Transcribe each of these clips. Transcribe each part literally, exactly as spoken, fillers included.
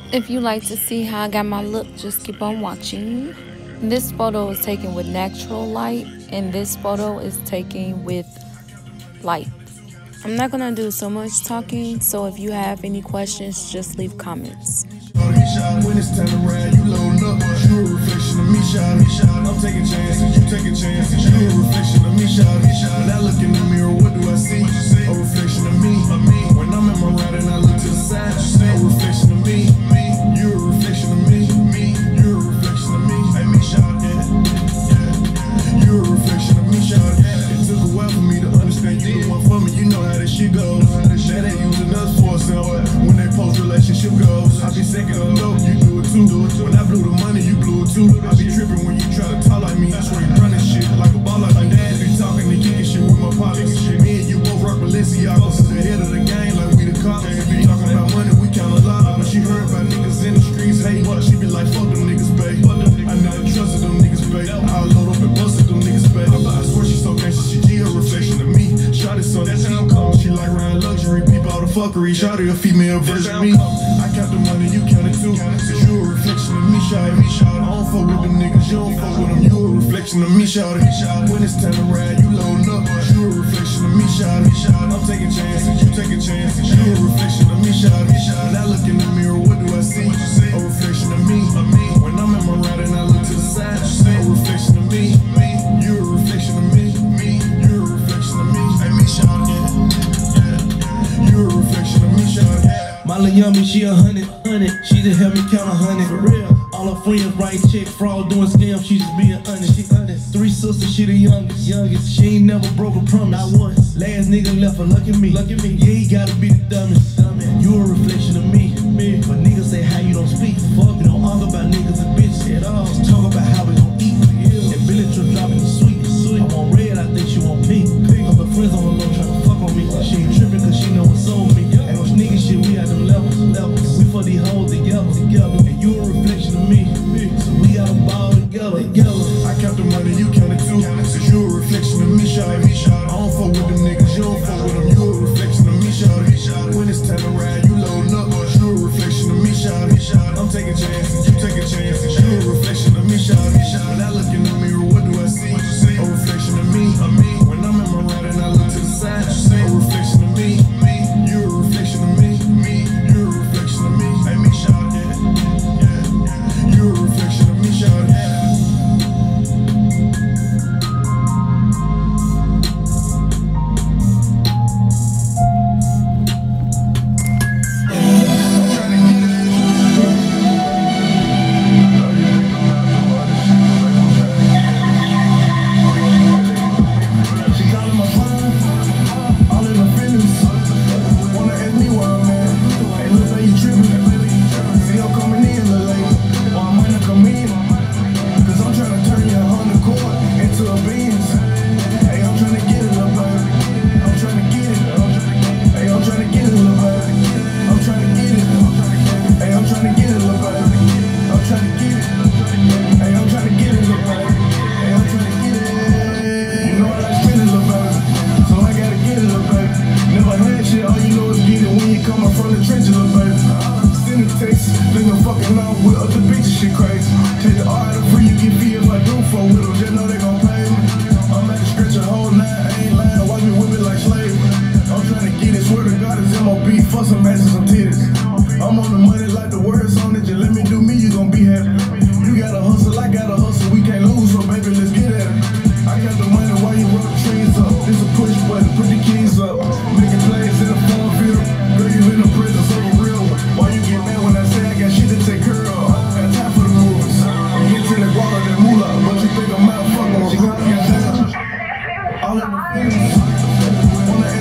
If you like to see how I got my look, just keep on watching. This photo is taken with natural light, and this photo is taken with light. I'm not gonna do so much talking, so if you have any questions, just leave comments. When it's time to ride, you load up. You a reflection of me, shawty. I'm taking chances, you taking chances. You a reflection of me, shawty. When I look in the mirror, what do I see? A reflection of me. When I'm in my ride and I look to the side, a reflection of me. You a reflection of me. You a reflection of me. Hey, me, shawty. You a reflection of me, shawty. It took a while for me to understand you the one for me. You know how this shit goes. That ain't using us for something. When they post relationship goals, I be second on low, you do it too. When I blew the money, you blew it too. I be tripping when you try to talk like me. I swear you running shit like a baller. Like dad be talking and kicking shit with my pockets. Me and you both rock Balenciagas. Ahead of the game like we the cops. Be talking about money, we count a lot. When she heard about niggas in the streets, hey, she be like, fuck them niggas, babe. I never trusted them niggas, babe. I'll load up and busted them niggas, babe. I swear she so gangster, she G, a reflection of me. Shawty son, that's how I'm coming. She like round luxury, people all the fuckery. Shawty a female version of me. I count the money, you count it too. Cause you a reflection of me, shawty. I don't fuck with them niggas, you don't fuck with them. You a reflection of me, shawty. When it's time to ride, you loading up. You a reflection of me, shawty. I'm taking chances, you taking chances. You a reflection of me, shawty. When I look in the mirror, what do I see? A reflection of me. When I'm in my ride and I look to the side, a reflection of me. You a reflection of me. You a reflection of me. Hey, me, shawty. You a reflection of me, shawty. My little yummy, she a hundred, hundred. She just help me count a hundred. For real. All her friends write check, fraud doing scams. She just being honest. She honest. Three sisters, she the youngest. Youngest. She ain't never broke a promise. Not once. Last nigga left her. Look at me. Look at me. Yeah, he gotta be the dumbest. Dumbest. You a reflection of me. Me. But niggas say how you don't speak. Fuck. You don't argue about niggas and bitches at all. Just talk about how we gon' eat. Yeah. And Billy Trip dropping the sweet. Sweet. I want red. I think she want pink. Pink. Her friends on the low trying to fuck on me. She ain't tripping cause she know what's on me. Ain't no nigga shit. We at them levels. Levels. We for these hoes together. Together. And you a reflection of me. So we got a ball together, together. I count the money, you count it too. Cause you a reflection of me, shawty. I don't fuck with them niggas, you don't fuck with them. You a reflection of me, shawty. When it's time to ride, you loading up. You a reflection of me, shawty. I'm taking chances, you taking chances. You a reflection of me, shawty. When I look in the mirror, what do I see? A reflection of me. When I'm in my ride and I look to the side, a reflection of me. You a reflection of me. You a reflection of me. Hey, me, shawty. You a reflection of me, shawty.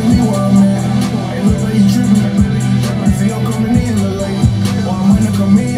Come in.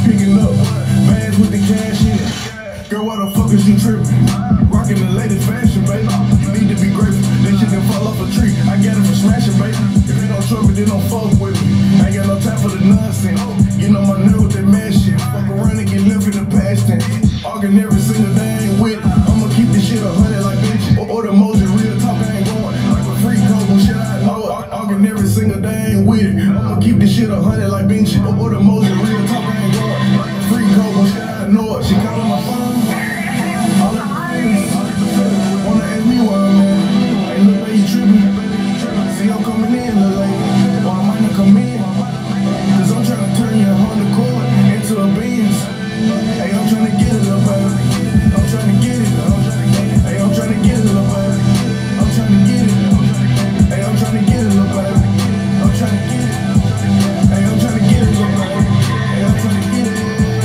picking up bags with the cash in it. Girl, why the fuck is you tripping? Rocking the latest fashion, baby. You need to be grateful. That shit didn't fall off a tree. I got it from smashing, baby. If they don't trust me, they don't fuck with me. I ain't got no time for the nonsense. Getting on my nerve with that mad shit. Fuck around and get left in the past tense. Arguing every single day I ain't with it. I'ma keep this shit a hundred like bitch. Or, or the Moses real talk, I ain't going. Like a free code, shit I know it. Arguing every single day I ain't with it. I'ma keep this shit a hundred like bitch. Or, or the Moses real talk, I ain't going. Like a free code, shit I know it. She calling my phone. All of the things. Wanna ask me why I'm at. Ain't look like you tripping. See I'm coming in, look like it. Or I might not come in. Cause I'm trying to turn your Honda Accord into a Benz. Hey, I'm trying to get it, little baby. I'm trying to get it. Hey, I'm trying to get it, little baby. I'm trying to get it. Hey, I'm trying to get it, little baby. I'm trying to get it. Hey, I'm trying to get it, little baby. Hey, I'm trying to get it.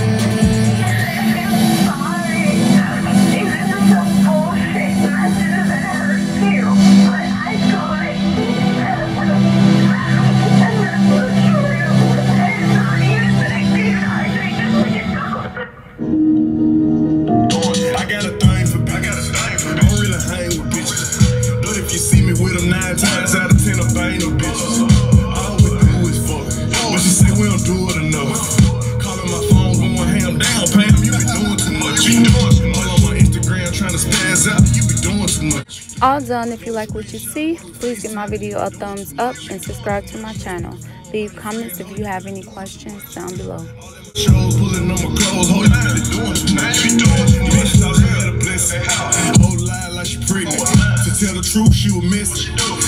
Times out of ten, I ain't no bitches. All we do is fuck. But she say we don't do it enough. Calling my phone, going ham down. Pam, you be doing too much. You doing all on my Instagram trying to spaz out. You be doing too much. All done. If you like what you see, please give my video a thumbs up and subscribe to my channel. Leave comments if you have any questions down below. Shows pulling on my clothes, whole lot of doing too much. You doing too much. Whole lie like she pregnant. To tell the truth, she was missing.